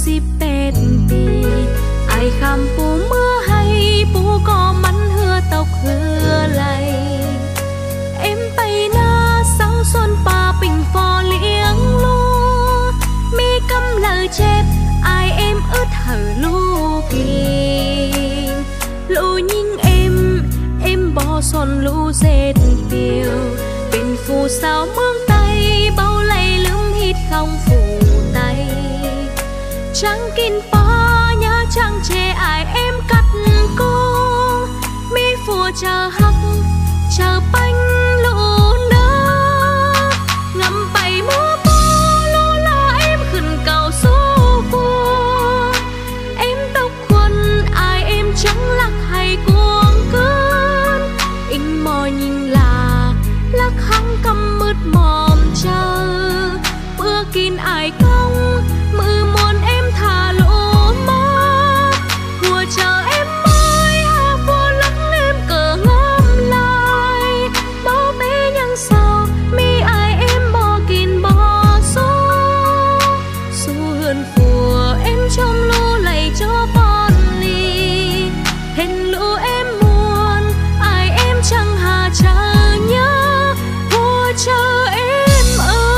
si pet pi ai kham pu mưa hay pu có mắn hưa tộc hưa lầy em bay na sáu xuân pa bình phò liếng lu mi câm lời chết ai em ướt hở lu kỳ lu nhìn em bỏ son lu dệt piều bên phù sao mương tay bao lầy lướm hít không phủ tay trắng kín pa nhá trăng che ai em cắt cô mi phù chờ hắc chờ bánh lũ nơ ngắm bay mưa bó lũ là em khẩn cầu số vua em tóc khuôn ai em trắng lắc hay cuồng cơn in mò nhìn là lắc hăng căm mứt mòm chờ bữa kín ai công mưa muốn em thả lỗ mắt mùa chờ em mới hà vô lắng em cờ ngắm lại bao bé nhang sao mi ai em bỏ kín bỏ số xu hườn phùa em trong lũ lầy cho bon ly hẹn lũ em muốn ai em chẳng hà chờ nhớ vua chờ em ơi.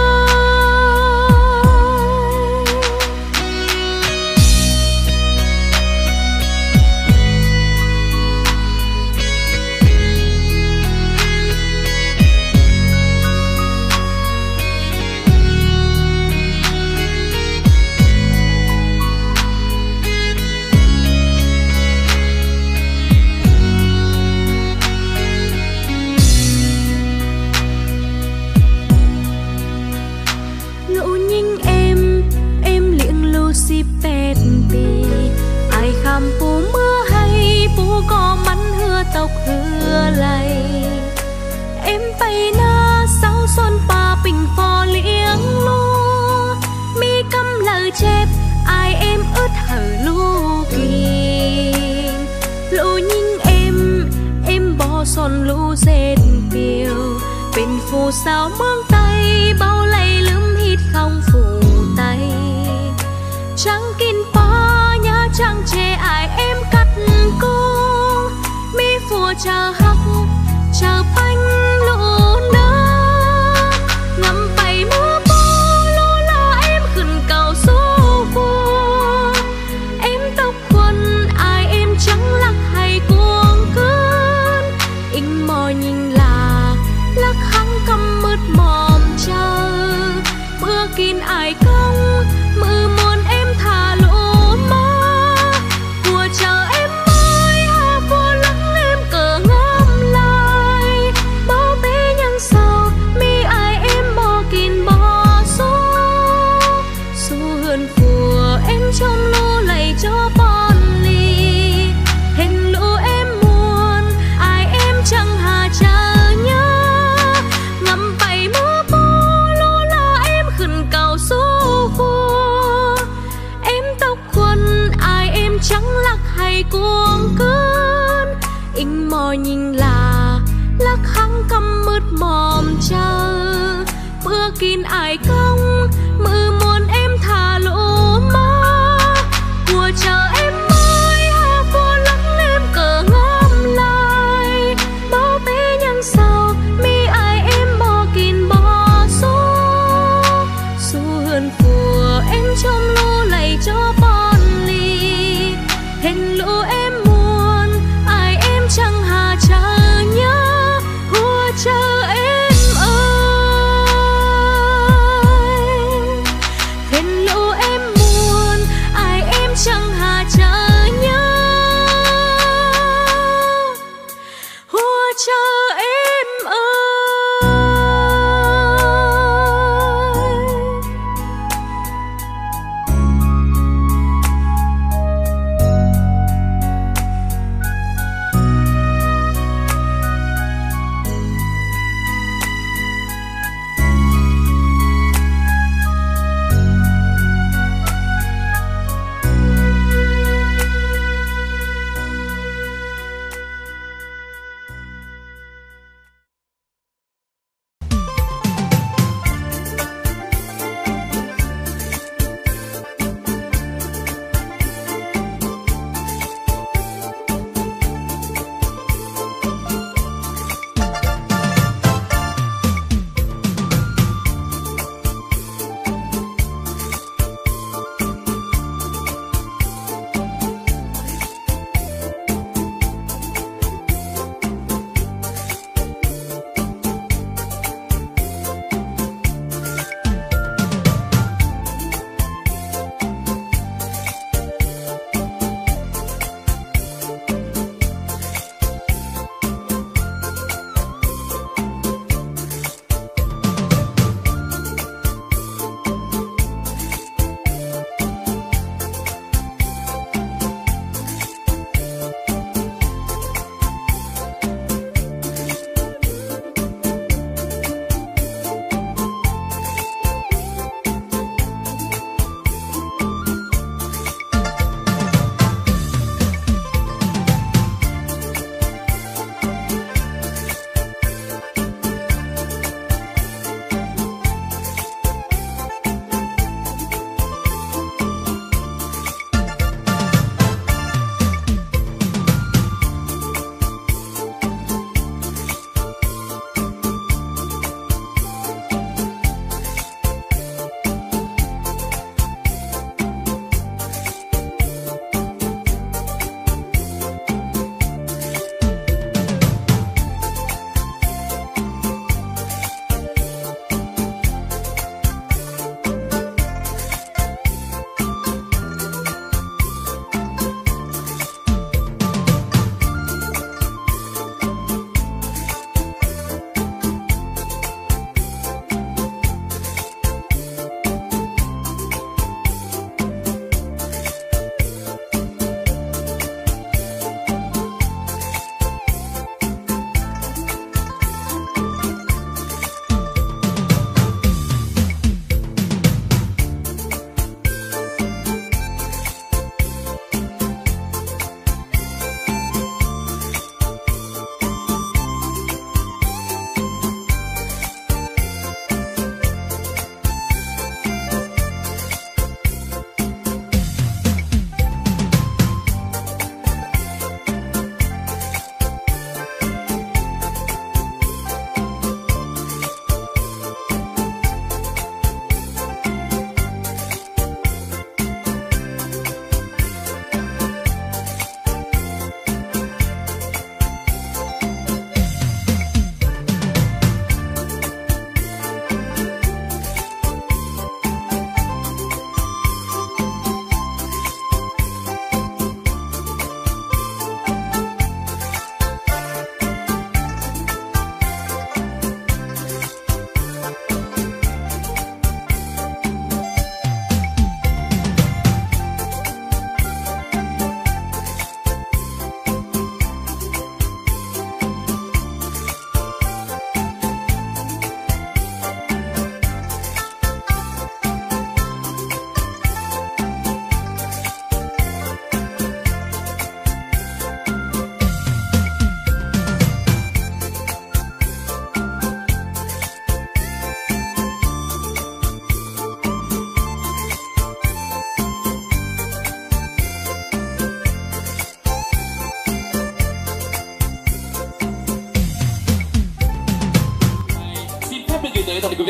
Lũ nhìn em liệng lưu si pet pi ai kham pu mưa hay pu có mắn hưa tộc hưa lầy em bay na sáu xuân pa bình phò liếng lu mi câm lời chết ai em ướt hở lu kỳ lũ nhìn em bỏ son lũ dệt piều bên phù sao mương tay bao lầy lướm hít không phủ tay trắng kín pa nhá trăng che ai em cắt cô mi phùa chờ hắc chờ bánh lũ nơ ngắm bay mưa bó lũ là em khẩn cầu số vua em tóc khuôn ai em trắng lắc hay cuồng cơn in mò nhìn là lắc hăng căm mứt mòm chờ mưa kín ai công mưa muốn em thả lỗ má mùa chờ em mới hà vô lắng em cờ ngắm lại bao bé nhang sao mi ai em bỏ kín bỏ số xu hườn phùa em trong lũ lầy cho bon ly hẹn lũ em muốn ai em chẳng hà chờ nhớ ngắm bay mưa bó lũ là em khẩn cầu số vua em tóc khuôn ai em trắng lắc hay cuồng cơn in mò nhìn là lắc hăng căm mứt mòm chờ bữa kín ai công mưa muốn em thả lỗ má mùa chờ em mới hà vô lắng em cờ ngắm lại bao bé nhang sao mi ai em bỏ kín bỏ số xu hườn phùa em trong lũ lầy cho bon ly hẹn lũ em muốn ai em chẳng hà chờ nhớ vua chờ em ơi.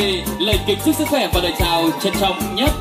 vị, lời kính chúc sức khỏe và lời chào trân trọng nhất.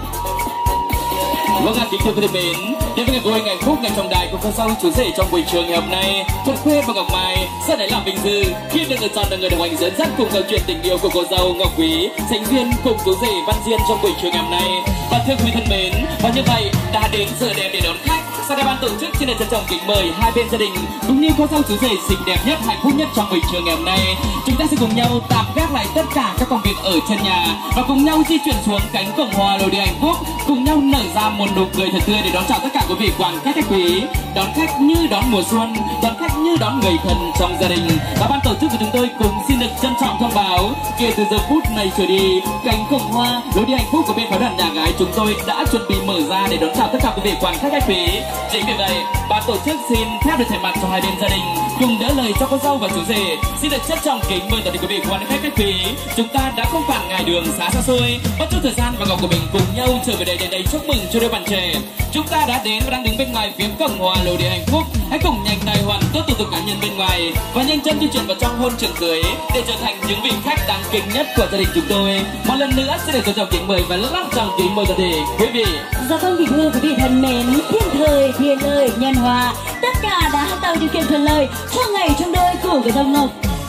Vâng ạ, kính thưa quý vị mến, đến với ngày vui ngày phúc ngày trọng đại của con dâu chú rể trong buổi trường ngày hôm nay, Thuận Khuê và Ngọc Mai rất lấy làm vinh dự khi được lựa chọn là người đồng hành dẫn dắt cùng câu chuyện tình yêu của cô dâu Ngọc Quý sánh duyên cùng chú rể Văn Diên trong buổi trường ngày hôm nay. Và thưa quý vị thân mến, và như vậy đã đến giờ đẹp để đón khách. Sau đây ban tổ chức xin được trân trọng kính mời hai bên gia đình cũng như cô dâu chú rể xinh đẹp nhất, hạnh phúc nhất trong buổi trường ngày hôm nay. Chúng ta sẽ cùng nhau tạm gác lại tất cả các công việc ở chân nhà và cùng nhau di chuyển xuống cánh cổng hoa lối đi hạnh phúc, cùng nhau nở ra một nụ cười thật tươi để đón chào tất cả quý vị quan khách quý, đón khách như đón mùa xuân, đón khách như đón người thân trong gia đình. Và ban tổ chức của chúng tôi cùng xin được trân trọng thông báo kể từ giờ phút này trở đi, cánh cổng hoa lối đi hạnh phúc của bên pháo đoàn nhà gái chúng tôi đã chuẩn bị mở ra để đón chào tất cả quý vị quan khách quý. Chính vì vậy, ban tổ chức xin phép được thay mặt cho hai bên gia đình cùng đỡ lời cho cô dâu và chú rể xin được trân trọng kính mời toàn thể quý vị quan khách quý. Chúng ta đã không quản ngại đường xá xa xôi, mất chút thời gian và ngọc của mình cùng nhau trở về đây để đầy chúc mừng cho đôi bạn trẻ. Chúng ta đã đến và đang đứng bên ngoài phía cổng hoa lối đi hạnh phúc. Hãy cùng nhanh tay hoàn tất thủ tục cá nhân bên ngoài và nhanh chân di chuyển vào trong hôn trường cưới để trở thành những vị khách đáng kính nhất của gia đình chúng tôi. Một lần nữa xin được trân trọng kính mời và lắm trọng kính mời toàn thể quý vị. Dạ vâng, kính thưa quý vị thân mến, thiên thời thiên ơi nhân hòa, tất cả đã tạo điều kiện thuận lợi cho ngày trong đôi của người dâu Ngọc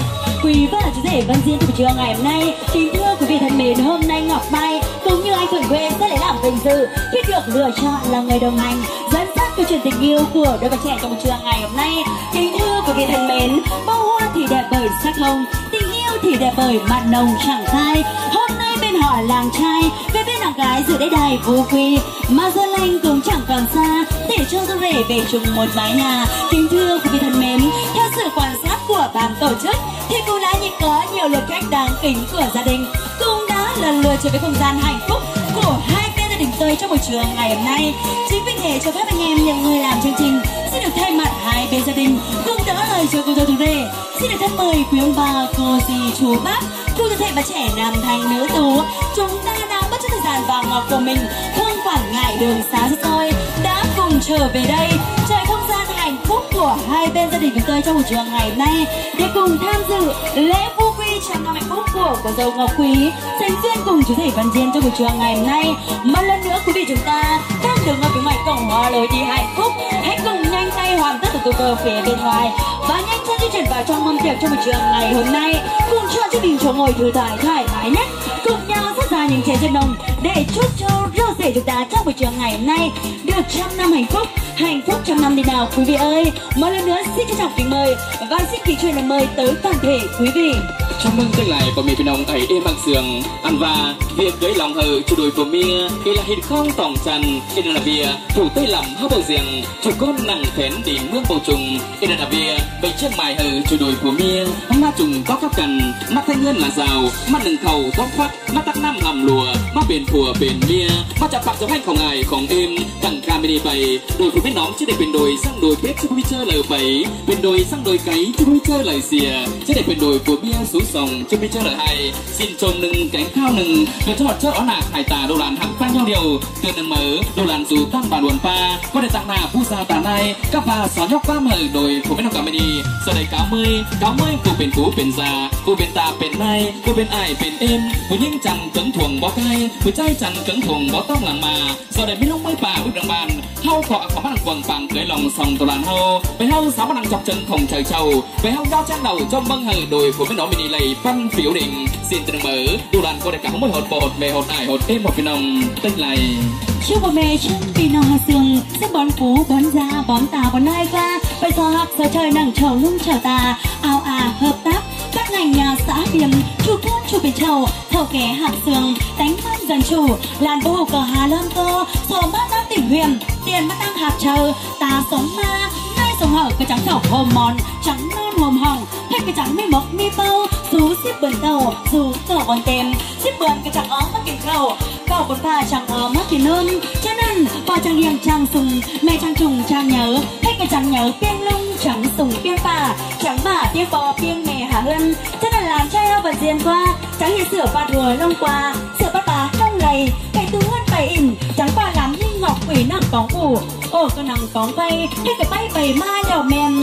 Quý và chú rể Văn Diên của buổi trưa ngày hôm nay. Kính thưa quý vị thân mến, hôm nay Ngọc Mai cũng như anh Thuận Quê sẽ lấy làm vinh dự khi được lựa chọn là người đồng hành dẫn dắt câu chuyện tình yêu của đôi bạn trẻ trong buổi trưa ngày hôm nay. Kính thưa quý vị thân mến, bông hoa thì đẹp bởi sắc hồng, tình yêu thì đẹp bởi mặn nồng chẳng phai. Hôm nay bên họ làng trai, về bên nàng gái giữa đế đài vô quy, mà giờ lành cũng chẳng còn xa để cho dâu rể về chung một mái nhà. Kính thưa quý vị thân mến, theo sự quan sát của ban tổ chức thì cũng đã có nhiều lượt khách đáng kính của gia đình cũng đã lần lượt trở về không gian hạnh phúc của hai bên gia đình tôi trong buổi trưa ngày hôm nay. Chính vì thế cho phép anh em những người làm chương trình xin được thay mặt hai bên gia đình cùng đỡ lời cho cô dâu chú rể xin được thân mời quý ông bà, cô dì, chú bác cùng toàn thể bà trẻ nam thanh nữ tú. Chúng ta đang bất chấp thời gian vàng ngọc của mình, không quản ngại đường xá xa xôi, đã cùng trở về đây trời không gian hạnh phúc của hai bên gia đình chúng tôi trong buổi trưa ngày hôm nay để cùng tham dự lễ vu quy trăm năm hạnh phúc của cô dâu Ngọc Quý sánh duyên cùng chú rể Văn Diên trong buổi trưa ngày hôm nay. Một lần nữa quý vị chúng ta đang đứng ở phía ngoài cổng hoa lối đi hạnh phúc, hãy cùng nhanh tay hoàn tất thủ tục ở phía bên ngoài và nhanh chân di chuyển vào trong mâm tiệc trong buổi trưa ngày hôm nay, cùng chọn cho mình chỗ ngồi thư thoải mái nhất, cùng nhau xuất ra những chén rượu nồng để chúc cho râu rể chúng ta trong buổi trưa ngày hôm nay được trăm năm hạnh phúc trăm năm đi nào quý vị ơi. Một lần nữa xin trân trọng kính mời và xin kính truyền lời mời tới toàn thể quý vị. Chào mừng tương lại của mình bên ông ấy êm bằng sườn ăn và việc cưới lòng hờ chủ đôi của mía khi là hình không tổng trần khi là việc thủ tây lầm hấp bầu giềng chủ con nặng thén đến mương bầu trùng khi là việc bảy chiếc mài hờ chủ đôi của mía má trùng có khắp cần mắt thanh ngân là rào mắt đừng thầu tóc phát mắt tắc năm hầm lùa mắt bền phùa bền mía mắt chặt bạc trong hành không ai không êm thằng camini bày đôi của biết nóm chứ để bên đôi sang đôi bếp chứ không biết chơi lời bấy bên đôi sang đôi cấy chứ không biết chơi lời xìa chứ để bên đôi của bia số sòng chứ biết chơi lời hay xin trôn nừng cánh khao nừng được cho họ chơi ó nạc hải tà đồ làn hẳn pha nhau điều từ nừng mở đồ làn dù tăng bà luồn pa có để tặng nà phu gia tà nay các bà xóa nhóc ba mở đôi của bên học camini giờ đây cáo mươi của bên cũ bên già của bên ta bên nay của bên ai bên êm của những chàng cứng thuồng bó cay của trai chàng cứng thuồng bó tóc làng mà giờ đây biết lúc mấy bà bước đằng bàn hau cọ có mắt đằng quần bằng cưới lòng sòng đồ làn hau về hau sáu mắt đằng chọc chân không trời trâu về hau đo trang đầu trong băng hờ đôi của bên đó mini lầy văn phiếu định xin từ mở đồ làn có để cả mỗi hột bột mề hột ải hột êm một viên nồng tinh này chiếc bò mè chân vì nó hoa sương sẽ bón phú bón da bón tà bón hai qua bây giờ học giờ trời nắng trầu lung trầu tà ao hợp tác các ngành nhà xã điểm chủ thôn chủ biển trầu thầu ké hạt sương đánh văn dân chủ làn bồ cờ hà lâm tô sổ mắt đang tỉnh huyền tiền mắt đang hạt chờ ta sống ma nay sống hở cái trắng khẩu hôm mòn trắng non hôm hồng hay cái trắng mi mộc mi bao dù xếp bẩn tàu dù cờ còn tem xếp bẩn cái trắng óm mắt kìm khẩu cậu còn pha chẳng óm mắt kìm nôn cho nên pha chẳng hiền chẳng sùng mẹ chẳng trùng chẳng nhớ hay cái chẳng nhớ piên lung chẳng sùng piên pha chẳng bả piên bò piên mẹ hà hân cho nên làm trai hao vật diên qua chẳng hiền sửa pha đùa lông qua sửa bát bá trong lầy cái tú hơn phải ỉn chẳng pha lắm như ngọc quỷ nặng có củ ồ con nặng có vây hay cái bay bầy ma nhỏ mèn cái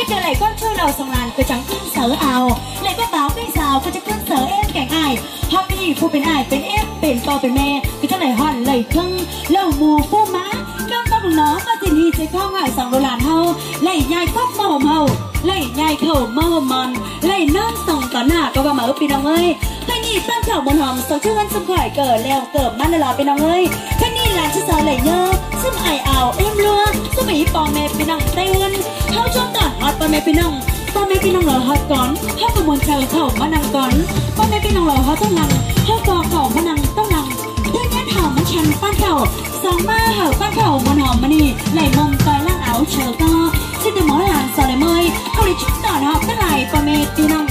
giờ lại con trôi đầu sông làn cứ trắng cưng sở ảo lại có báo bây giờ cứ chắc cưng sở em cảnh ai họ đi phu bên ai bên em bên to bên mẹ cứ chắc này hoàn lầy cưng lâu mùa phu má nâng tóc nó mà tình hi sẽ không ngại sòng đồ làn hâu lại nhai cốc mơ hồng hầu lại nhai khẩu mơ hồng mòn lại non sòng tón hả có bà mở pin đồng ơi thanh nhị tam khẩu môn hòm sống trước ăn xung khỏi cờ leo cờ mắt lò pin đồng ơi thanh nhị làm cho sao lại nhớ xung ải ảo em lua xung ý bò mẹ pin đồng tay ươn hao trong tản hot bò mẹ pin đồng bò mẹ pin đồng lò hot cón hao của môn chờ khẩu mắt năng cón bò mẹ pin đồng lò hot tông lằng hao cò khẩu mắt năng tông lằng thứ nhất hảo mắt chăn pan khẩu sóng ma hảo pan khẩu môn hòm mani lại mông còi lang áo chờ to xin từ món hàng sò lại mơi không để chúng tản họp tất lại bò mẹ pin đồng.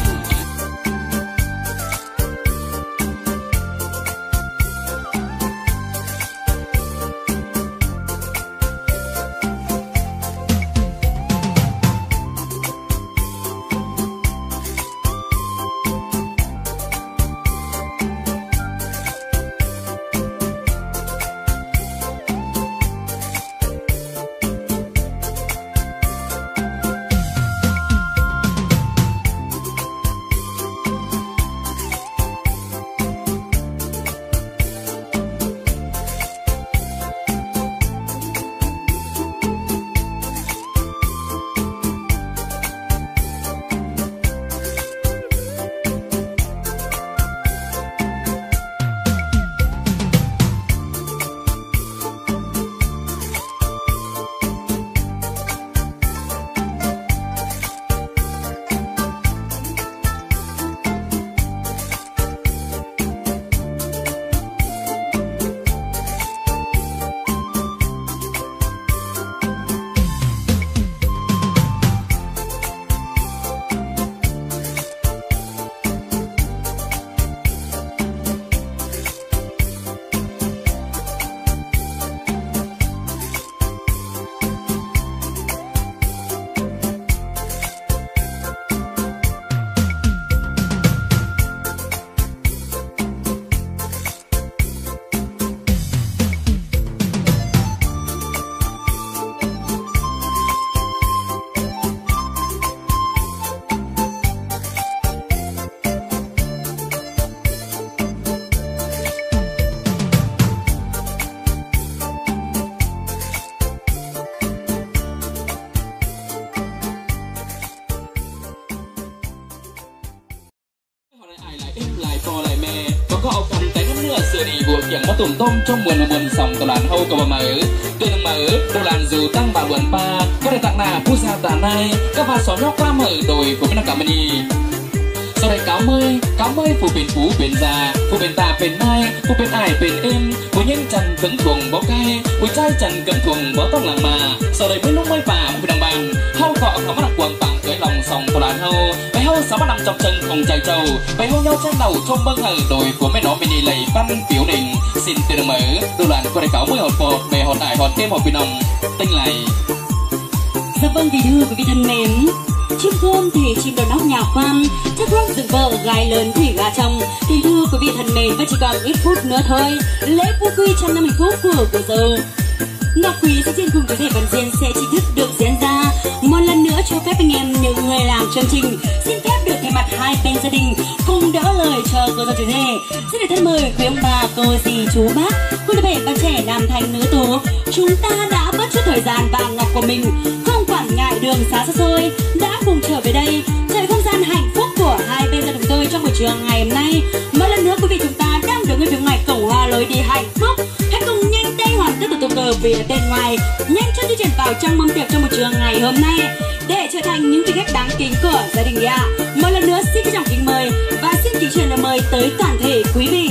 Yang mất tùm tôm trong buồn sòng tờ làn hâu cầu mở tuyên mở đồ làn dù tăng bà buồn pa có thể tặng nà phu sa tà nay các bà xó nhóc qua mở đồi của bên cảm ơn sau đây cáo mươi phù bên già phù bên ta bên mai phù bên ai bên em phù nhân trần cứng thuồng bó cay phù trai trần cứng thuồng bó tóc làng mà sau đây mới lúc mới bà một đồng bằng hâu cọ có mắt đặc quần tặng cưới lòng sòng tờ làn hâu bài hâu sáu mắt nằm trong chân không chạy trâu bài hâu nhau chân đầu trong bâng ở đồi của mấy nó mini lầy văn phiếu đình xin từ mở đồ làn của đại cáo mươi hột bột về hột ải hột thêm hột pin đồng tinh này. Dạ vâng, thì thưa quý vị thân mến, chim khôn thì chim đầu nóc nhà quan, chắc rong rừng vợ gái lớn thì gà chồng. Thì thưa quý vị thân mến, và chỉ còn ít phút nữa thôi, lễ phú quy 100 năm hạnh phúc của cô dâu Ngọc Quý sẽ trên cùng với thể Văn Diên sẽ chính thức được diễn ra. Một lần nữa cho phép anh em những người làm chương trình xin phép được thay mặt hai bên gia đình cùng đỡ lời cho cô dâu chú rể. Xin được thân mời quý ông bà, cô dì, chú bác, cô tập thể bạn trẻ nam thanh nữ tú. Chúng ta đã bất chút thời gian vàng ngọc của mình, không quản ngại đường xa xôi, đã cùng trở về đây trải không gian hạnh phúc của hai bên gia đình tôi trong buổi trưa ngày hôm nay. Một lần nữa quý vị, chúng ta đang đứng ở phía ngoài cổng hoa lối đi hạnh phúc. Hãy cùng nhanh tay hoàn tất thủ tục cờ về bên ngoài, nhanh chân di chuyển vào trong mâm tiệc trong buổi trưa ngày hôm nay để trở thành những vị khách đáng kính của gia đình nhà. Một lần nữa xin trân trọng kính mời và xin kính truyền lời mời tới toàn thể quý vị.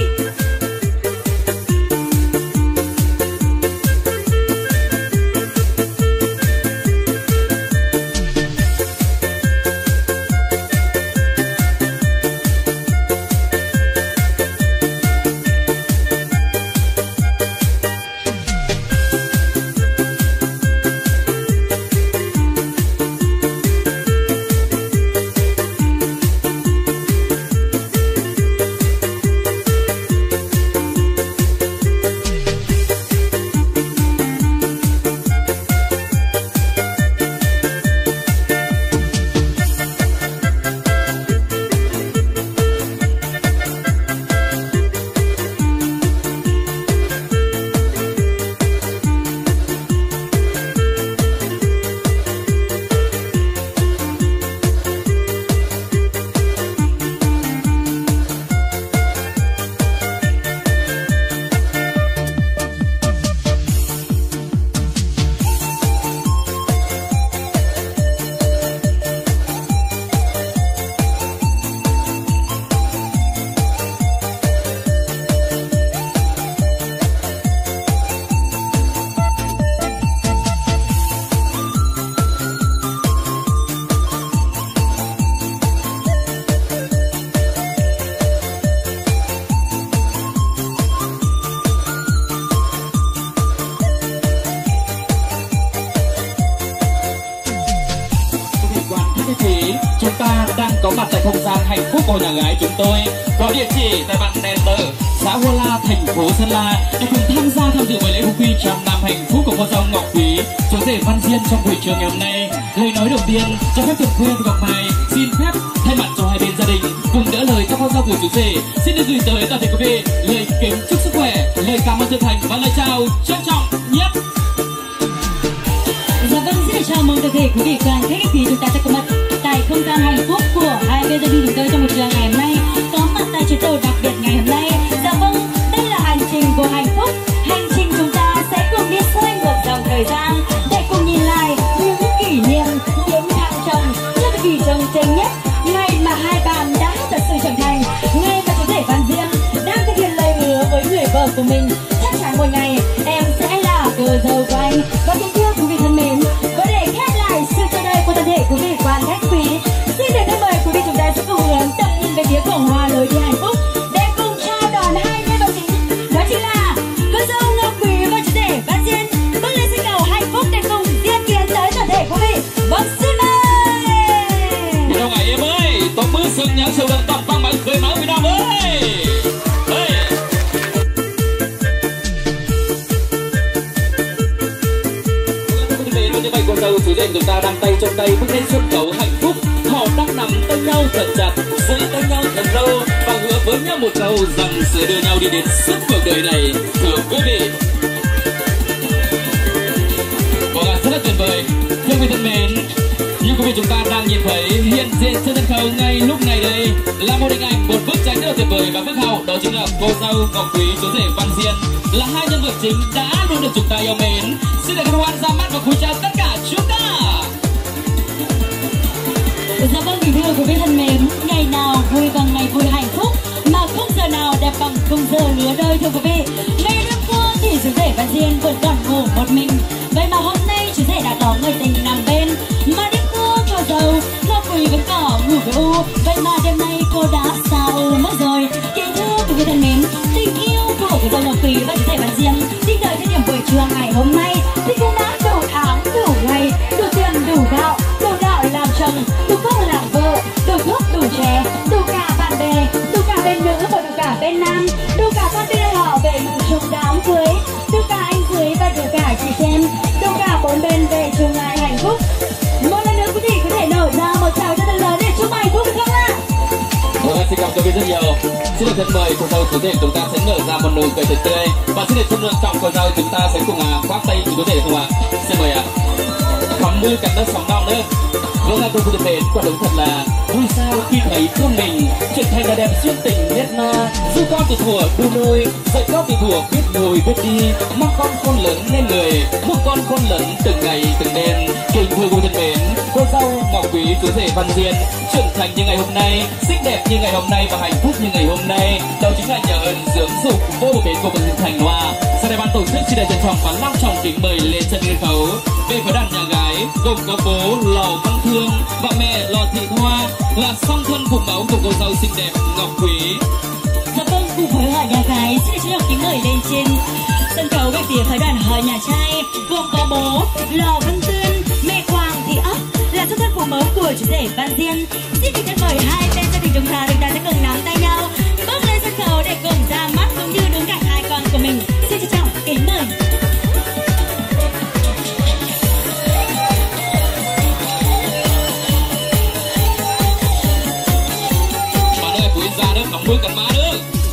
Thủy Thủy, chúng ta đang có mặt tại không gian hạnh phúc của nhà gái chúng tôi, có địa chỉ tại bản Nền Tờ, xã Hua La, thành phố Sơn La, để cùng tham gia tham dự buổi lễ phú quy trăm năm hạnh phúc của cô dâu Ngọc Quý, chú rể Văn Diên trong buổi trường ngày hôm nay. Lời nói đầu tiên cho phép Thuận Khuê và Ngọc Mai xin phép thay mặt cho hai bên gia đình cùng đỡ lời các con dâu của chú rể xin được gửi tới toàn thể quý vị lời kính chúc sức khỏe, lời cảm ơn chân thành và lời chào trân trọng nhất. Dạ vâng, xin được chào mừng toàn thể quý vị đoàn khách quý chúng ta sẽ có mặt tại không gian hạnh phúc của hai bên gia đình chúng tôi trong buổi trưa ngày hôm nay, có mặt tại chuyến tàu đặc biệt ngày hôm nay. Dạ vâng, đây là hành trình của hạnh phúc, hành trình chúng ta sẽ cùng đi xoay ngược dòng thời gian để cùng nhìn lại những kỷ niệm, những thăng trầm, những kỳ trông tranh nhất, ngày mà hai bạn đã thật sự trưởng thành, ngày mà chú rể Văn Diên đang thực hiện lời hứa với người vợ của mình. Chắc chắn một ngày em sẽ là cô dâu của anh. Và kính thưa quý vị thân mến, và để khép lại sự chờ đợi của toàn thể quý vị quan khách quý, xin được mời quý vị chúng ta sẽ cùng hướng tầm nhìn về phía cổng hoa lối đi hạnh phúc để cùng chào đón hai nhân vật chính, đó chính là cô dâu Ngọc Quý và chú rể Văn Diên bước lên sân khấu hạnh phúc để cùng diễn kiến tới toàn thể quý vị. Vâng, xin mời. Đâu ngày em ơi, tôi mưa sương nhắn sầu đậm toàn vang bắn cười máu Việt Nam ơi. Như vậy cô dâu chú rể chúng ta đang tay trong tay bước lên sân khấu hạnh phúc, họ đang nắm tay nhau thật chặt, giữ tay nhau thật lâu và hứa với nhau một câu rằng sẽ đưa nhau đi đến suốt cuộc đời này. Thưa quý vị, rất là tuyệt vời. Thưa quý vị thân mến, như quý vị chúng ta đang nhìn thấy hiện diện trên sân khấu ngay lúc này đây là một hình ảnh, một bức tranh rất là tuyệt vời và phước hậu, đó chính là cô dâu Ngọc Quý, chú rể Văn Diên, là hai nhân vật chính đã luôn được chúng ta yêu mến. Xin được hoan ra mắt và cúi chào tất cả chúng ta. Dạ vâng, kính thưa quý vị thân mến, ngày nào vui bằng ngày vui hạnh phúc, mà không giờ nào đẹp bằng không giờ lứa đôi. Thưa quý vị, ngày đêm qua thì chú rể Văn Diên vẫn còn ngủ một mình, vậy mà hôm nay chú rể đã có người tình nằm bên. Mà đêm qua cô dâu Ngọc Quý vẫn có ngủ với u, vậy mà đêm nay cô đã sao mất rồi. Kính thưa quý vị thân mến, tình yêu của cô dâu Ngọc Quý và chú rể Văn Diên đi tới thời điểm buổi trưa ngày hôm nay thì cũng đã đủ tháng, đủ ngày, đủ tiền, đủ gạo làm chồng, đủ công làm vợ, đủ thuốc, đủ chè, đủ cả bạn bè, đủ cả bên nữ và đủ cả bên nam, đủ cả con đưa họ về chung đám cưới, đủ cả anh cưới và đủ cả chị xem, đủ cả bốn bên về chung ngày hạnh phúc. Một lần nữa quý vị có thể nở ra một tràng cho thật lớn để chúc hạnh phúc được không ạ? Xin cảm ơn quý vị rất nhiều. Xin được thân mời cô dâu chú rể chúng ta sẽ nở ra một nụ cười thật tươi và xin được trân trọng cô dâu chúng ta sẽ cùng khoác tay chú rể được không ạ? Xin mời ạ. Khóm mưa cắn đất sóng non nữa. Vâng ạ, tôi thân mến, quả đúng thật là vui sao khi thấy con mình trở thành là đẹp duyên tình nét na. Dù con từ thuở đu nôi, dạy con từ thuở biết ngồi biết đi, mong con khôn lớn nên người, mong con khôn lớn từng ngày từng đêm. Kính thưa quý thân mến, cô dâu Ngọc Quý, chú rể Văn Diên trưởng thành như ngày hôm nay, xinh đẹp như ngày hôm nay và hạnh phúc như ngày hôm nay, đó chính là nhờ ơn dưỡng dục vô bờ bến của Vân Thành Hoa. Sau đây ban tổ chức xin được trân trọng và long trọng kính mời lên sân khấu về với đàn nhà gái gồm có bố Lò Văn Thương và mẹ Lò Thị Hoa là song thân phụ mẫu của cô dâu xinh đẹp Ngọc Quý. Dạ vâng, cùng với họ nhà gái xin được trân trọng kính mời lên trên sân khấu về phía phái đoàn họ nhà trai gồm có bố Lò Văn Tuyên, mẹ Hoàng Thị Ấp là song thân phụ mẫu của chú rể Văn Diên. Xin được mời hai bên gia đình chúng ta sẽ cùng nắm tay nhau bước lên sân khấu để cùng ra mắt cũng như đứng cạnh hai con của mình. Xin trân trọng kính mời. Bước cắn má nữa.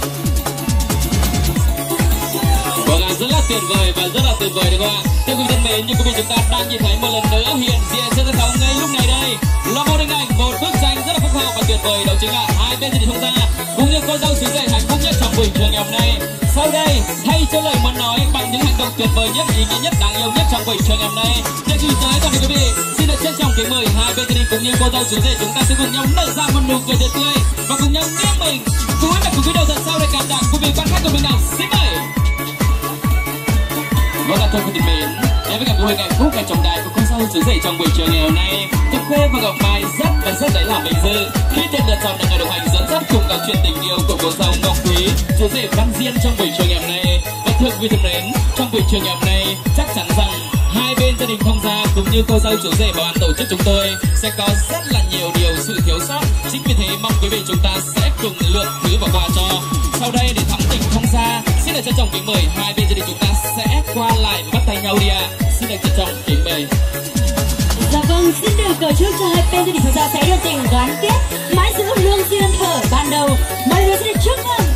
Vâng ạ, rất là tuyệt vời và rất là tuyệt vời đúng không ạ? Thưa quý vị thân mến, như quý vị chúng ta đang nhìn thấy một lần nữa hiện diện trên sân khấu ngay lúc này đây là một hình ảnh, một bức tranh rất là phúc hậu và tuyệt vời, đó chính là hai bên gia đình chúng ta cũng như cô dâu chú rể hạnh phúc nhất trong buổi trưa ngày hôm nay. Sau đây, thay cho lời muốn nói bằng những hành động tuyệt vời nhất, ý nghĩa nhất, đáng yêu nhất trong buổi trưa ngày hôm nay, để gửi tới toàn thể quý vị, xin được trân trọng kính mời hai bên gia đình cũng như cô dâu chú rể chúng ta sẽ cùng nhau nở ra một nụ cười thật tươi và cùng nhau nghiêng mình cúi mặt cùng quý đầu thật sâu để cảm nhận quý vị quan khách của mình nào. Xin mời. Vâng ạ, thưa quý vị mến, đến với cả buổi hạnh phúc ngày trọng đại của cô dâu chú rể trong buổi trưa ngày hôm nay, Thuận Khuê và Ngọc Mai rất lấy làm vinh dự khi tên lượt chọn được người đồng hành dẫn dắt cùng cả chuyện tình yêu của cô dâu Ngọc Quý, chú rể Văn Diên trong buổi trưa ngày hôm nay. Và thưa quý vị thân mến, trong buổi trưa ngày hôm nay chắc chắn rằng hai bên gia đình thông gia cũng như cô dâu chú rể và ban tổ chức chúng tôi sẽ có rất là nhiều điều sự thiếu sót. Chính vì thế mong quý vị chúng ta sẽ cùng lượm thứ và quà cho. Sau đây để thắm tình không xa, xin được trân trọng kính mời hai bên gia đình chúng ta sẽ qua lại và bắt tay nhau đi ạ. Xin được trân trọng kính mời. Dạ vâng, xin được cầu chúc cho hai bên gia đình chúng ta sẽ được tình gắn kết, mãi giữ lương duyên ở ban đầu. Mọi người xin được chúc mừng.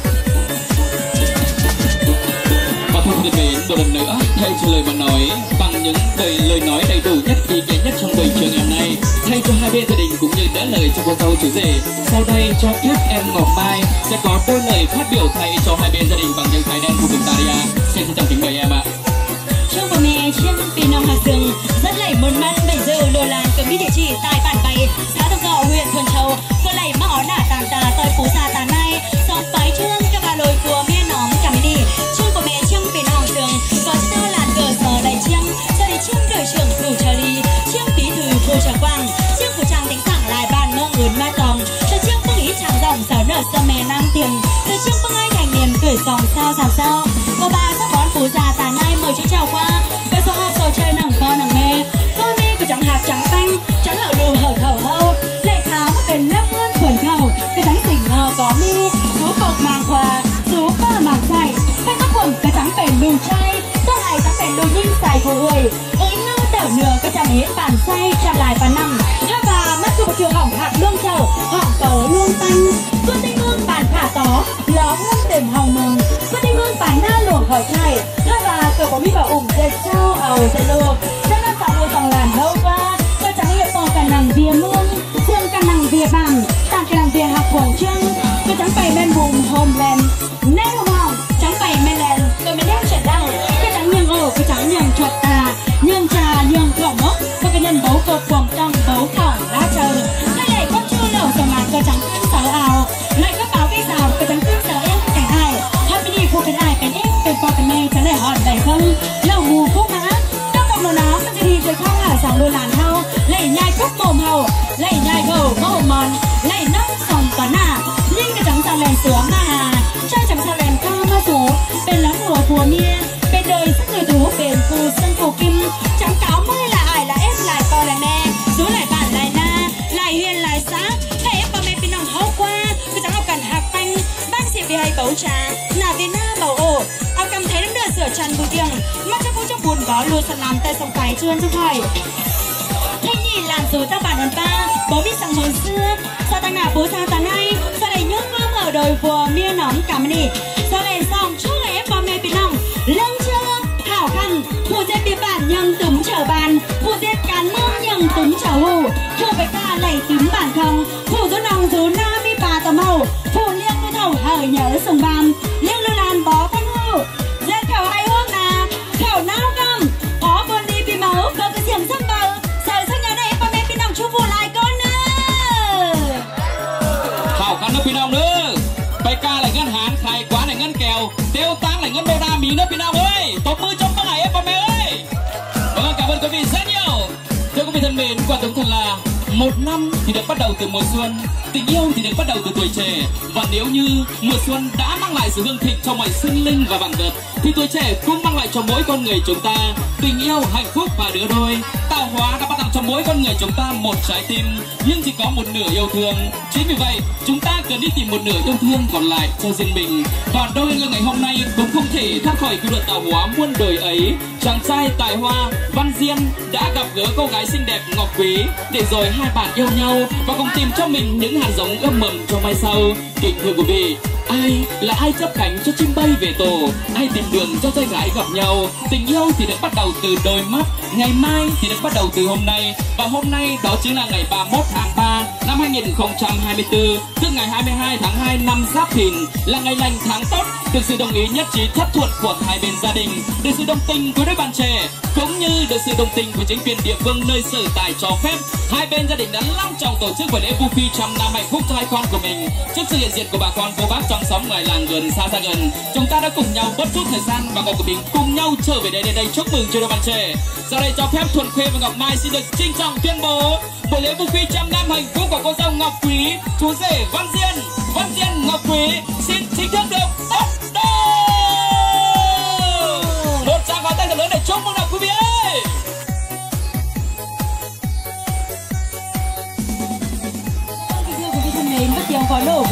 Và thưa quý vị, một lần nữa thay cho lời mà nói bằng những lời nói đầy đủ nhất, ý nghĩa nhất trong buổi trường ngày hôm nay, thay cho hai bên gia đình cũng như đỡ lời cho cô dâu chú rể, sau đây cho phép em Ngọc Mai sẽ có đôi lời phát biểu thay cho hai bên gia đình bằng những thái đen của chúng ta đi ạ. Xin trân trọng kính mời em ạ. Trong của mẹ trên Pì Nông Hà Sương rất lẩy môn man bây giờ đồ làng cầm đi địa chỉ tại bản bày xã Đông Gò huyện Thuần Châu có lẩy mắc ó nả tàn tà tới phú xa tàn nay song phái trương các bà lồi của mẹ nóm cả đi trong của mẹ trong Pì Nông Hà Sương có sơ làn cờ sờ đầy chiêng cho đến chiêng đời trưởng thủ trợ lý chiêng bí thư phù trợ quang chiêng phủ trang tính thẳng lại bàn mơ ngươn mai tòng từ chiêng phương ý tràng dòng sở nợ sơ mẹ nam tiền từ chiêng phương ai thành niên cười sòng sao giảm sao cô bà sắp đón phú xa tàn nay mời chú chào qua cái số hạt sầu chơi nằng con nằng mê con mi của chẳng hạt chẳng phanh chẳng hở lù hở khẩu hâu lệ tháo cóเป็นlớp mươn thuần khẩu cái trắng xỉnh ngờ có mi số cột màng khoa số ba màng dày cái tóc quần cái trắngเป็นlù chayตัวไหลtrắngเป็นlùยิ่งใส่ผู้เอ่ยnâu tở nửa cái trắng hết bản say tràn lại và nằm hai bà mắt của chiều hỏng hạt lương chầu hỏng tấu luôn tanh con tinh hương bản khả tó ló hương tìm hồng mừng con tinh hương bản na luồng khỏi chảy hai bà cờ có mi bảo ủng dệt trao ẩu dệt luộc trong năm tạo ngôi dòng làn lâu qua cái trắng hiệu to cả nằng vía mương xương cả nằng vía bằm tàn cả nằng vía hạc quảng trưng cái trắng bày men bùm hôm lên nét hồng hồng trắng bày men lên tôi mới đem chuyện đau cái trắng nhường ổ cái trắng nhường chuột tà nhường trà nhường khổng mốc có cái nhân bấu cột quòng trong bấu khổng lá chờ cái này con chưa lẩu sầu mạc cái trắng khăn sáo ảo lại có báo cái rào cái trắng khăn sáo em cái ai happy đi phụ cái ai cái em cái con cái mẹ chẳng lẽ hòn đầy không lẩu mù phúc hả trong vòng nó nó cái gì rồi không hả sòng đôi làn hao lấy nhai cúc mồm hầu lấy nhai gầu màu mòn lấy nóc sòng toán à nhưng cái trắng sao lên sướng mà trai trắng sao lên cao ma số bên lắm mùa phùa mia bên đời rất người thú bên phù sân phù kim trắng cáo mới là ai là em lại to là mẹ số lại bạn lại na lại hiền lại xã cái em ba mẹ bên nòng hấu qua cứ trắng học cần hạc phanh bác sĩ vì hay bấu trà là vì na bầu ổ ao cầm thấy nó đưa sửa tràn bùi tiếng mắt trong buồn có luôn sẵn làm tay sòng phải trơn trong khỏi thanh nhị làm rồi ta bản ẩn ba bố biết rằng hồi xưa sao ta nào bố sao ta nay sao lại nhớ mơ ở đời vừa mia nóng cảm đi sao lại xong chú em ba mẹ bên nòng lưng chưa thảo khăn phụ dệt địa bản nhưng túm trở bàn phụ dệt cán mông nhưng túm trở hù phụ với ta lẩy tím bản không phụ rú nòng rú na mi bà tầm hầu phụ liêng với thầu hở nhớ sùng bàm liêng lưu làn bó thân hù dệt khẩu hay hương nà khẩu nao găm ó buồn đi vì máu bờ cái xiềng sâm bờ sợ sang nhà đây ba mẹ bên nòng chú phụ lại con nữa thảo khăn nó bên nòng nữaไปกาlại ngân hán khai quá lại ngân kèo tiêu tăng lại ngân đô đa mí nữa bên nào ơi tóm mưa trong ngày em ba mẹ ơi. Vâng, cảm ơn quý vị rất nhiều. Thưa quý vị thân mến, quả đúng thật là một năm thì được bắt đầu từ mùa xuân, tình yêu thì được bắt đầu từ tuổi trẻ. Và nếu như mùa xuân đã mang lại sự hương thịnh cho mọi sinh linh và vạn vật, thì tuổi trẻ cũng mang lại cho mỗi con người chúng ta tình yêu, hạnh phúc và đứa đôi. Tạo hóa đã ban tặng cho mỗi con người chúng ta một trái tim, nhưng chỉ có một nửa yêu thương. Chính vì vậy, chúng ta cần đi tìm một nửa yêu thương còn lại cho riêng mình. Và đôi người ngày hôm nay cũng không thể thoát khỏi quy luật tạo hóa muôn đời ấy. Chàng trai tài hoa Văn Diên đã gặp gỡ cô gái xinh đẹp Ngọc Quý, để rồi hai bạn yêu nhau và cùng tìm cho mình những hạt giống ươm mầm cho mai sau. Kính thưa quý vị, ai là ai chấp cánh cho chim bay về tổ, ai tìm đường cho trai gái gặp nhau. Tình yêu thì được bắt đầu từ đôi mắt, ngày mai thì được bắt đầu từ hôm nay. Và hôm nay đó chính là ngày 31 tháng 3 năm 2024, tức ngày 22 tháng 2 năm Giáp Thìn, là ngày lành tháng tốt, được sự đồng ý nhất trí thất thuận của hai bên gia đình, được sự đồng tình của đôi bạn trẻ, cũng như được sự đồng tình của chính quyền địa phương nơi sở tại cho phép. Hai bên gia đình đã long trọng tổ chức buổi lễ buffet trăm năm hạnh phúc cho hai con của mình. Trước sự hiện diện của bà con cô bác trong xóm ngoài làng gần xa xa gần, chúng ta đã cùng nhau bớt chút thời gian và cùng mình cùng nhau trở về đây chúc mừng cho đôi bạn trẻ. Sau đây cho phép Thuần Khuê và Ngọc Mai xin được trinh trọng tuyên bố buổi lễ buffet trăm năm hạnh phúc của cô dâu Ngọc Quý, chú rể Văn Diên Ngọc Quý xin chính thức được bắt đầu. Một tràng pháo tay thật lớn để chúc mừng nào quý vị ơi.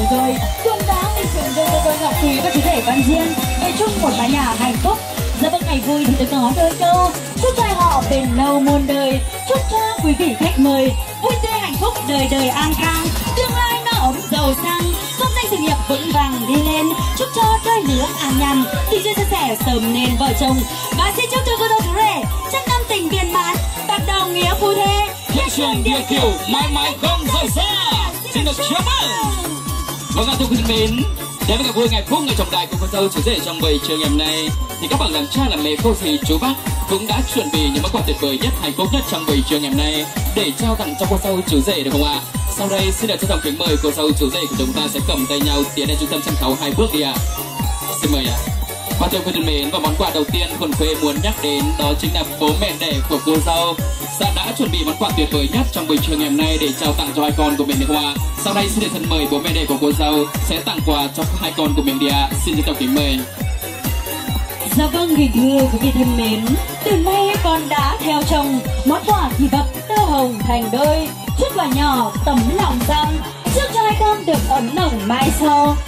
rồi cũng đã mình chuyển về cho tôi Ngọc Quý và chú rể Văn Diên về chung một mái nhà hạnh phúc. Giờ vâng, ngày vui thì tôi có đôi câu chúc cho họ bền lâu muôn đời, chúc cho quý vị khách mời vui tươi hạnh phúc đời đời an khang, tương lai nó ấm giàu sang, công danh sự nghiệp vững vàng đi lên, chúc cho đôi lứa an nhàn, tình duyên chia sẻ sớm nên vợ chồng. Và xin chúc cho cô dâu chú rể trăm năm tình viên mãn, bạc đầu nghĩa phu thê, thiên trường địa kiều mãi mãi không rời xa. Xin được chào mừng. Vâng, thưa quý vị mến, đến với ngày vui ngày phúc ngày trọng đại của con dâu chú rể trong buổi chiều ngày hôm nay, thì các bạn làm cha làm mẹ cô dì chú bác cũng đã chuẩn bị những món quà tuyệt vời nhất, hạnh phúc nhất trong buổi chiều ngày hôm nay để trao tặng cho cô dâu chú rể, được không ạ? Sau đây xin được trân trọng kính mời cô dâu chú rể của chúng ta sẽ cầm tay nhau tiến đến trung tâm sân khấu 2 bước đi ạ. Xin mời ạ. Và thưa quý vị mến, và món quà đầu tiên Thuần Khuê muốn nhắc đến đó chính là bố mẹ đẻ của cô dâu đã chuẩn bị món quà tuyệt vời nhất trong buổi chiều ngày hôm nay để trao tặng cho hai con của mình, được không ạ? Sau đây xin được thân mời bố mẹ đẻ của cô dâu sẽ tặng quà cho hai con của mình đi ạ. Xin trân trọng kính mời. Dạ vâng, kính thưa quý vị thân mến, từ nay con đã theo chồng, món quà thì bậc tơ hồng thành đôi, chút quà nhỏ tấm lòng răng, chúc cho hai con được ấm nồng mai sau.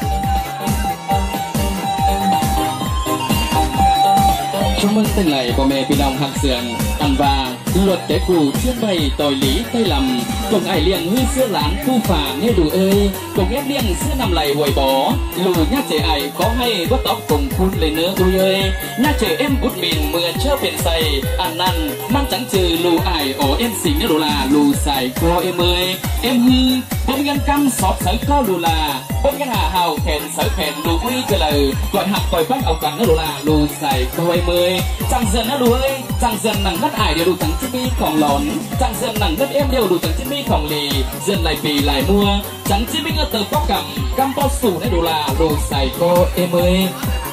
Chúc mừng tình lạy của mẹ Phi Long Hạc Sường ăn và luật tế cụ chuyên bày tội lý tây lầm cùng ải liền hư xưa lán phu phà nghe đủ ơi cùng ép liền xưa nằm lầy hồi bó lù nhát trẻ ải có hay vớt tóc cùng phun lên nữa ui ơi nhát trẻ em bút mìn mưa chơ biển say ăn năn mang trắng trừ lù ải ổ em xinh nữa đồ là lù xài cô em ơi em hư bông ngăn căm xót sới co lù là bông ngăn hà hào khèn sới khèn lù quy cơ lời gọi hạt còi bách ảo cắn nữa đồ là lù xài cô em ơi chẳng dần nữa lù ơi chẳng dần nắng ngất ải đều đủ trắng chim mi còn lón chẳng dần nắng ngất em đều đủ trắng chim mi còn lì dần lại vì lại mua trắng chim mi ngơ tờ có căm bao sủ đấy đồ là lù xài cô em ơi.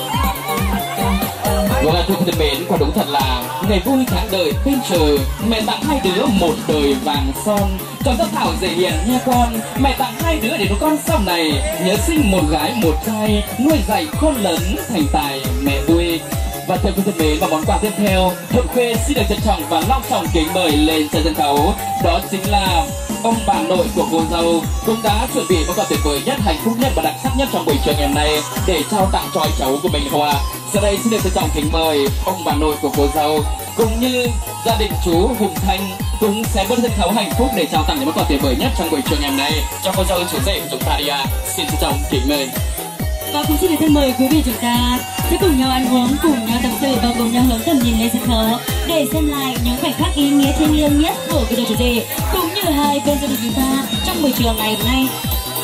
Vâng, thưa quý vị mến, quả đúng thật là ngày vui tháng đời bên chờ mẹ tặng hai đứa một đời vàng son cho giấc thảo dễ hiền nha con mẹ tặng hai đứa để đứa con sau này nhớ sinh một gái một trai nuôi dạy khôn lớn thành tài mẹ vui. Và thưa quý vị mến, và món quà tiếp theo Thuận Khuê xin được trân trọng và long trọng kính mời lên trên sân khấu đó chính là ông bà nội của cô dâu cũng đã chuẩn bị món quà tuyệt vời nhất, hạnh phúc nhất và đặc sắc nhất trong buổi chiều ngày hôm nay để trao tặng cho anh cháu của mình, không ạ? Sau đây xin được trân trọng kính mời ông bà nội của cô dâu cũng như gia đình chú Hùng Thanh cũng sẽ bước sân khấu hạnh phúc để trao tặng những món quà tuyệt vời nhất trong buổi chiều ngày hôm nay cho cô dâu chú rể của chúng ta đi ạ. Xin trân trọng kính mời. Và cũng xin được thân mời quý vị chúng ta sẽ cùng nhau ăn uống, cùng nhau tâm sự và cùng nhau hướng tầm nhìn lên sân khấu để xem lại những khoảnh khắc ý nghĩa thiêng liêng nhất của cái đời chủ đề cũng như hai bên gia đình chúng ta trong buổi chiều ngày hôm nay.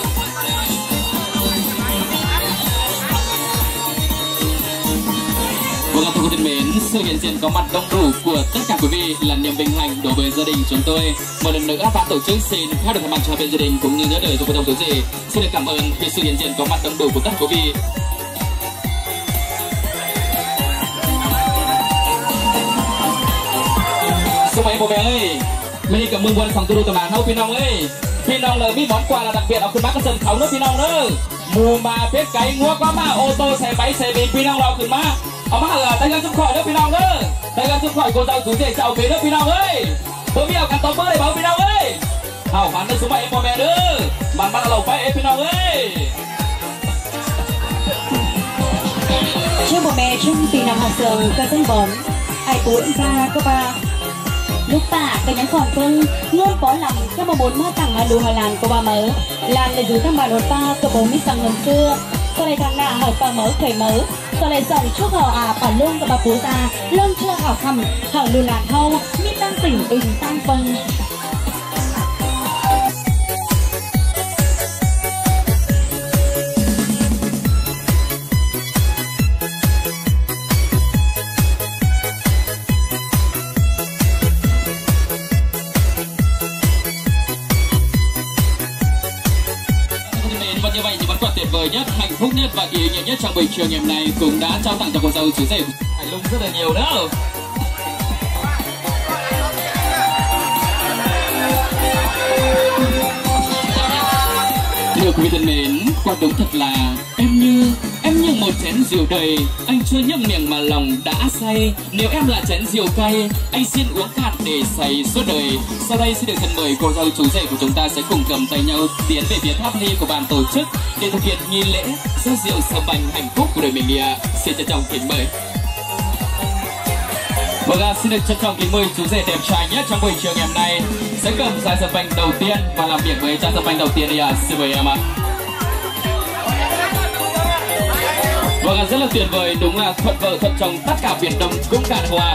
Vâng, thưa quý vị mến, sự hiện diện có mặt đông đủ của tất cả quý vị là niềm vinh hạnh đối với gia đình chúng tôi. Một lần nữa ban tổ chức xin thay đổi mặt cho bên gia đình cũng như nhớ đời cho cô dâu chú rể. Xin được cảm ơn vì sự hiện diện có mặt đông đủ của tất cả quý vị. Xin mời bố mẹ ơi, mình đi cảm ơn quân phòng tu tầm đàn hậu Phi Nông ơi. Phi Nông là biết món quà là đặc biệt ở khuyến mãi cái sân khấu nữa Phi Nông nữa. Mùa mà biết cái ngua quá mà ô tô xe máy xe bị Phi Nông là khuyến mãi. Ông bác là tay gần giúp khỏi nữa Phi Nông nữa. Tay gần giúp khỏi cô dâu chú rể chào phía nữa Phi Nông ơi. Bố biết cả tóm bữa để báo Phi Nông ơi. Hảo bán nó số 7 em bố mẹ nữa. Bán là lẩu phải em Phi Nông ơi. Trước bố mẹ chung Phi Nông học sường cơ dân bóng ai cuốn ra các bà lúc ta cái nhắn còn cưng luôn có lòng cho mà muốn mất tặng lù hà làn của bà mở làm để giữ thăm bà đột ta của bố mít sang ngầm xưa sau này thằng nạ hỏi bà mở khởi mở sau này dòng chúc họ bà lương của bà phú già lương chưa hảo thầm hảo lù làn hâu mít tăng tỉnh bình tăng phân. Như vậy những món quà tuyệt vời nhất, hạnh phúc nhất và ý nghĩa nhất trong buổi chiều ngày hôm nay cũng đã trao tặng cho cô dâu chú rể Hải Lung rất là nhiều đó. Thưa quý vị thân mến, quả đúng thật là em như một chén rượu đầy, anh chưa nhấp miệng mà lòng đã say. Nếu em là chén rượu cay, anh xin uống cạn để say suốt đời. Sau đây xin được thân mời cô dâu chú rể của chúng ta sẽ cùng cầm tay nhau tiến về phía tháp ly của ban tổ chức để thực hiện nghi lễ rót rượu sâm banh hạnh phúc của đời mình đi ạ. Xin trân trọng kính mời. Vâng, xin được trân trọng kính mời chú rể đẹp trai nhất trong buổi chiều ngày hôm nay sẽ cầm chai sâm banh đầu tiên và làm việc với chai sâm banh đầu tiên đi ạ. Xin mời em ạ. Vâng, rất là tuyệt vời, đúng là thuận vợ thuận chồng, tất cả biển Đông cũng cạn hòa.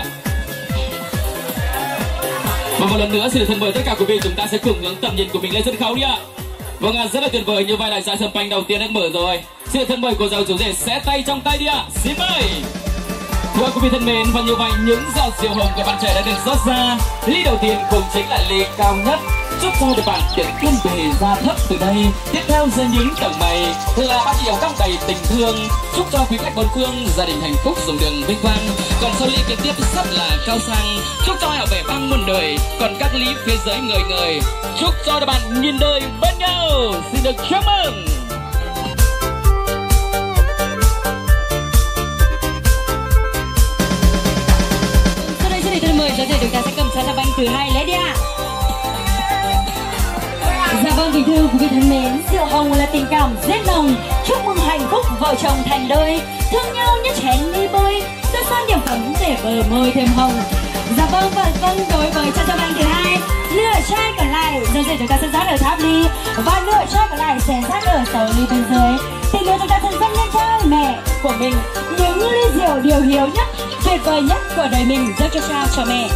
Và một lần nữa xin được thân mời tất cả quý vị, chúng ta sẽ cùng hướng tầm nhìn của mình lên sân khấu đi ạ. Vâng, rất là tuyệt vời, như vậy là chai sâm banh đầu tiên đã mở rồi. Xin được thân mời cô dâu chú rể sẽ tay trong tay đi ạ. Xin mời. Thưa quý vị thân mến, và như vậy những giọt rượu hồng của bạn trẻ đã được rót ra. Ly đầu tiên cũng chính là ly cao nhất, chúc cho được bạn được thiên bề ra thấp từ đây. Tiếp theo dưới những tầng mây là bát rượu đong đầy tình thương, chúc cho quý khách bốn phương gia đình hạnh phúc dùng đường vinh quang. Còn sau ly kế tiếp rất là cao sang, chúc cho họ vẻ vang muôn đời. Còn các ly phía dưới người người, chúc cho các bạn nhìn đời bên nhau. Xin được chúc mừng. Cho chúng ta sẽ cầm chai sâm banh thứ hai lấy đi ạ. Dạ vâng, kính thưa quý vị thân mến, rượu hồng là tình cảm rất nồng, chúc mừng hạnh phúc vợ chồng thành đôi, thương nhau như chén ly bôi, đưa son điểm phấn để bờ môi thêm hồng. Dạ vâng, và vâng, đối với chai sâm banh thứ hai, nửa chai còn lại rồi chúng ta sẽ rót ở tháp ly và nửa chai còn lại sẽ rót ở sầu ly bên dưới. Tình yêu chúng ta sẽ dâng lên cha mẹ của mình những ly rượu điều hiếu nhất, tuyệt vời nhất của đời mình, dâng cho cha cho mẹ.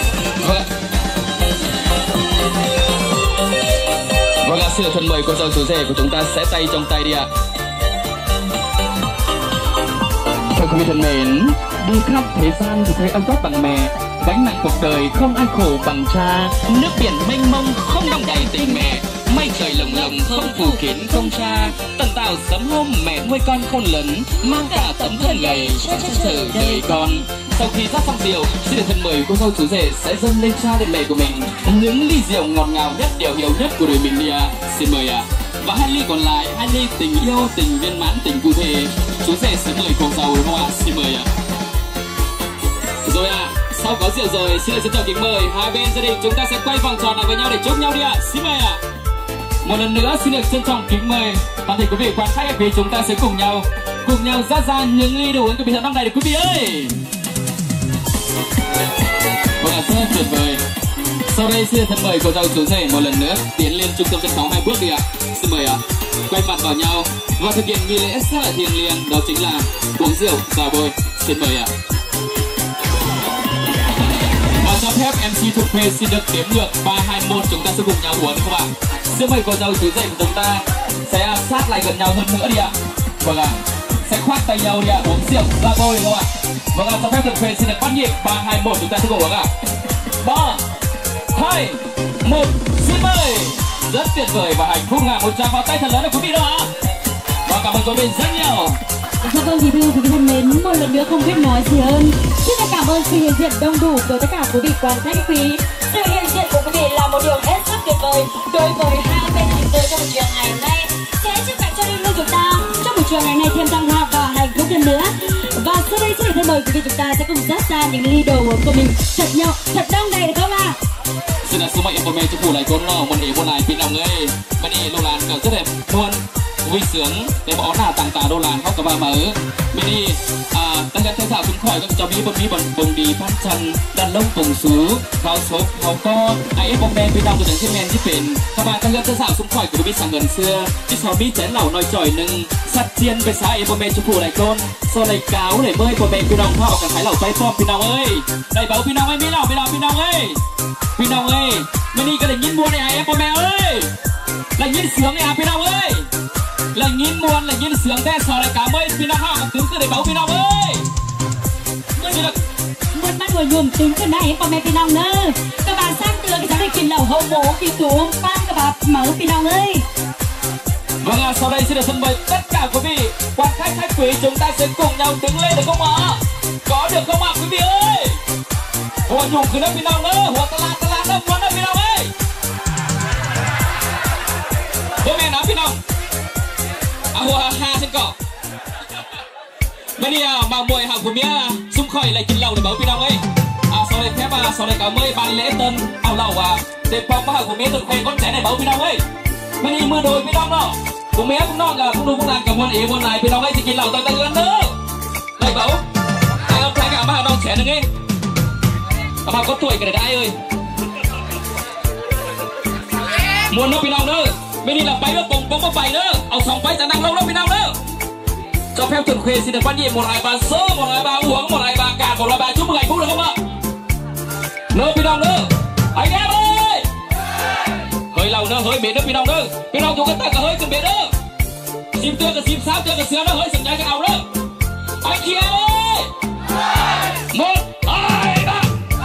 Vâng ạ, xin được thân mời cô dâu chú rể của chúng ta sẽ tay trong tay đi ạ. Thưa quý vị thân mến, đi khắp thế gian thì thấy ấm áp bằng mẹ, gánh nặng cuộc đời không ai khổ bằng cha. Nước biển mênh mông không đong đầy tình mẹ, mây trời lồng lồng không phủ kín không cha. Tần tảo sớm hôm mẹ nuôi con khôn lớn, mang cả tấm thân gầy che chở đời con. Sau khi rót xong rượu, xin được thân mời cô dâu chú rể sẽ dâng lên cha lên mẹ của mình những ly rượu ngọt ngào nhất, điều hiếu nhất của đời mình đi ạ. Xin mời ạ. Và hai ly còn lại, hai ly tình yêu, tình viên mãn, tình cụ thể, chú rể sẽ mời cô dâu đúng không ạ? Xin mời ạ. Rồi ạ, sau có rượu rồi, xin được trân trọng kính mời hai bên gia đình chúng ta sẽ quay vòng tròn lại với nhau để chúc nhau đi ạ. Xin mời ạ. Một lần nữa xin được trân trọng kính mời toàn thể quý vị quan khách ở phía chúng ta sẽ cùng nhau rót ra những ly đồ uống của bình thường năm này để quý vị ơi. Vâng ạ, rất là tuyệt vời. Sau đây xin thân mời cô dâu chú rể một lần nữa tiến lên trung tâm sân khấu hai bước đi ạ. Xin mời ạ. Quay mặt vào nhau và thực hiện nghi lễ rất là thiêng liêng, đó chính là uống rượu xà bôi. Xin mời ạ. Và cho phép MC Thục Phê xin được đếm ngược 3, 2, 1 chúng ta sẽ cùng nhau uống không ạ? Xin mời cô dâu chú rể của chúng ta sẽ sát lại gần nhau hơn nữa đi ạ. Vâng ạ. Sẽ khoác tay nhau đi ạ, uống rượu ra bôi đúng không ạ? Vâng ạ, cho phép Thục Phê xin được bắt nhịp 3, 2, 1 chúng ta sẽ cùng uống ạ. 3, 2, 1, xin mời. Rất tuyệt vời và hạnh phúc ạ. Một tràng vào tay thật lớn của quý vị đó ạ. Và cảm ơn quý vị rất nhiều. Dạ vâng, thì thưa quý vị thân mến, một lần nữa không biết nói gì hơn. Xin cảm ơn sự hiện diện đông đủ của tất cả quý vị quan khách quý. Sự hiện diện của quý vị là một điều hết sức tuyệt vời đối với hai bên chúng tôi trong buổi chiều ngày hôm nay. Sẽ giúp bạn cho đi chúng ta trong buổi chiều ngày nay thêm thăng hoa và hạnh phúc hơn nữa. Và sau đây xin thân mời quý vị chúng ta sẽ cùng rót ra những ly đồ uống của mình thật đông đầy được không ạ? Xin là số mệnh của mình cho phủ lại con nó một ý một lại pin lòng ơi. Bên đi lô làn cờ rất đẹp luôn. Vui sướng để bỏ nào tàng tà đô làn khóc cả ba mở mình đi tăng gắn theo thảo chúng khỏi các cháu bí bồng đi phát chân đàn lông cùng xú khao sốt khao co ai ép bông đen với đau từ những chiếc men chiếc phền các bạn tăng gắn theo thảo chúng khỏi của biết sang gần xưa chiếc xò bí chén lẩu nói chỏi nưng sắt chiên về xã ép bông đen cho phủ lại con sau này cáo để bơi của mẹ phi đồng họ cả thái lẩu tay pom phi đồng ơi đầy báo phi đồng ơi mỹ lẩu phi đồng ơi mình đi cái để nhìn mua này ai ép bông đen ơi là nhìn sướng này à phi đồng ơi là nhìn muôn là nhìn sướng thế sao lại cả mấy phi nông họ tướng cứ để báo phi nông ơi muốn bắt người nhùm tướng cái này con mẹ phi nông nữa các bạn sang tựa cái giá kinh lẩu hậu bố phi tú ban các bạn máu phi nông ơi. Vâng ạ, sau đây xin được thân mời tất cả quý vị quan khách quý chúng ta sẽ cùng nhau đứng lên được không ạ? Có được không ạ quý vị ơi? Hồ nhùm cứ nước phi nông nữa, hồ tà lạt đâu muốn nước phi nông ơi. Bố mẹ nói phi nông. Hồ hà trên cỏ. Bây giờ mà mùi hàng của mía xung khỏi lại kinh lầu để bảoพี่น้องơi. Sau đây phép sau đây cảm ơn ban lễ tân ao lầu để phong hàng của mía được khen con trẻ này bảoพี่น้องơi. Bây giờ mưa đồiพี่น้องđó. Của mía cũng non cũng đúng cũng làm cảm ơn ý môn nàyพี่น้องơi thì kinh lầu tay tay gần nữa. Đây bảo. Ai ông thấy cả ba đông trẻ nữa nghe. Mà có tuổi cái này ơi. Muôn nóพี่น้องnữa. Bây giờ là bay nó bông bay nữa. Sòng bayจะนั่งลงแล้วพี่น้องnữa. Cho phép Tuần Khuê xin được quan nhiệm một hai ba sơ, một hai ba uống, một hai ba cạn, một hai ba chúc mừng hạnh phúc được không ạ? Nữaพี่น้องnữa, anh em ơi, hơi lâu nữa, hơi mệt nữaพี่น้องnữa,พี่น้องchúng ta cả hơi cần mệt nữa, sim tương cả sim sáo tương cả sữa nó hơi sừng nhai cái áo nữa, anh chị em ơi, một, hai ba,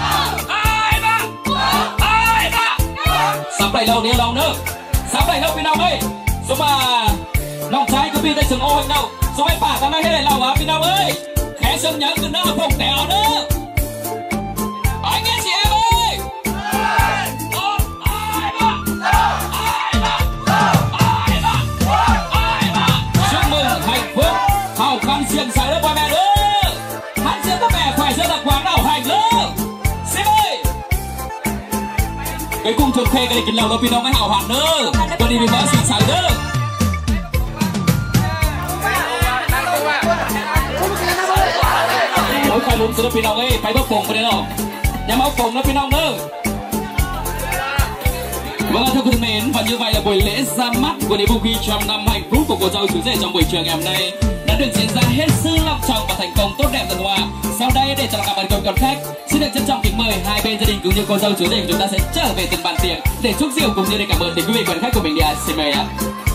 sắp đầy lâu nữa lâu nữa, sắp đầy lâuพี่น้องơi, số màน้องชายก็พี่ได้ถึงโอ้ยเนาะสมัยป่าตอนนั้นให้ได้เราพี่น้องเอ้ยแขนเชิงยันขึ้นหน้าพงแต่เด้อไอ้เงี้ยเสียเอ้ยchúc mừng hạnh phúc hào khăn xiên xài đó ba mẹ ด้อหันเสื้อตะแม่แขวนเสื้อตะกวางเราhànhเด้อสิเอ้ยcái cung chuột khê cái nàyกินเราพี่น้องไม่ห่าวหันเด้อวันนี้มีบ้าสีใสเด้อmỗi khai lún sựพี่น้องเอ้ยไปเพื่อปงไปเลยเนาะอย่ามาปงนะพี่น้องเด้อvâng thưa quý vị và như vậy là buổi lễ ra mắt của đêm Boogie trong năm hạnh phúc của cô dâu chú rể trong buổi trường ngày hôm nay đã được diễn ra hết sức long trọng và thành công tốt đẹp tận hòa. Sau đây để cho cảm ơn con khách xin được trân trọng kính mời hai bên gia đình cũng như cô dâu chú rể của chúng ta sẽ trở về từng bàn tiệc để chúc rượu cũng như để cảm ơn đến quý vị quan khách của mình đi ạ. Xin mời ạ.